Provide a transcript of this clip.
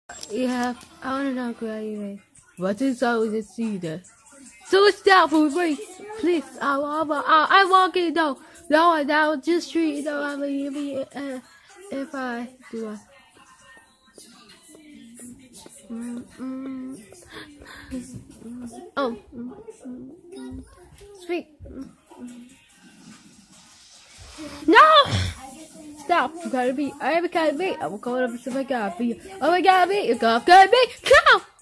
Yeah, I want to know anyway. What is always a cedar? So stop for me, please. I'm walking though. No, down just street. No, I mean, if I do a. Oh, sweet. No! Stop! You gotta be. I gotta be. I'm going over to my god. Oh my god, be. You gotta be. Come!